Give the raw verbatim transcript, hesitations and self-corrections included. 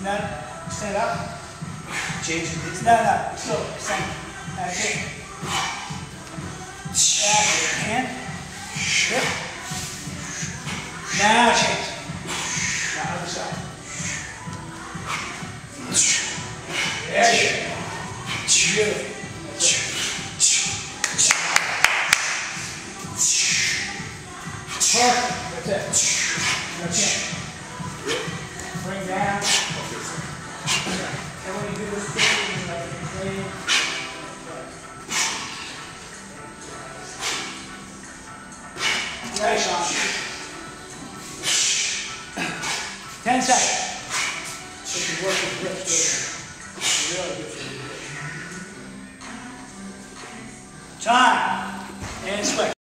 No, stand up. Change your knees. No, no, still, same. That's it. That's it. Hand. Hip. Now change. Now other side. There you go. Beautiful. Perfect. That's it. That's it. Bring down. And when you do this thing, you like to clean. Right, Sean. Ten seconds. If you work with grips, really good for you. Time. And switch.